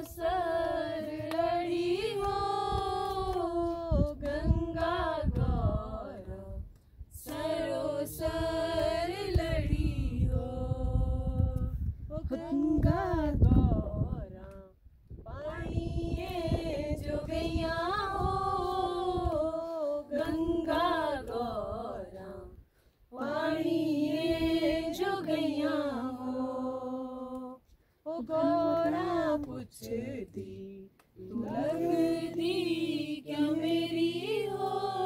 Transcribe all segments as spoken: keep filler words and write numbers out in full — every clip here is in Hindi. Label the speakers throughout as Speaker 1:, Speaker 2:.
Speaker 1: सर लड़ी हो गंगा गौरा, सरो सर लड़ी हो गंगा गौरा, पानी जो गैया हो गंगा गौरा, पानी जो गैया हो। ओ गौरा पुछदी तू लगदी क्या मेरी हो,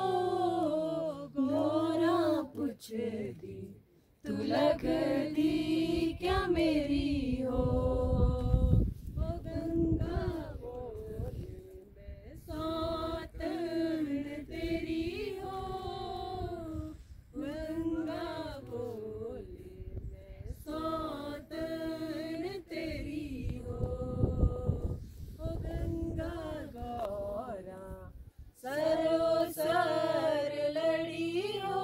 Speaker 1: गौरा पुछदी तू लगदी क्या मेरी हो। ओ गंगा बोले मैं सौतन तेरी हो, गंगा बोले मैं सौतन तेरी हो। ओ गंगा गौरा सरो सर लड़ी हो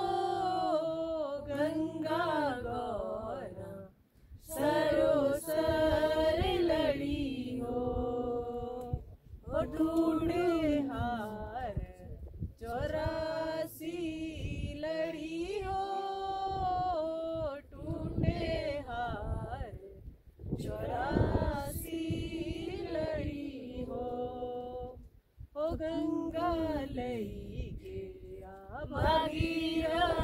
Speaker 1: गंगा गौरा, सरो सर लड़ी हो। ओ ढूंढे हार चौरासी लड़ी हो, टूटे हार चौरासी लड़ी हो। ओ गंगा लई गया भागीरथ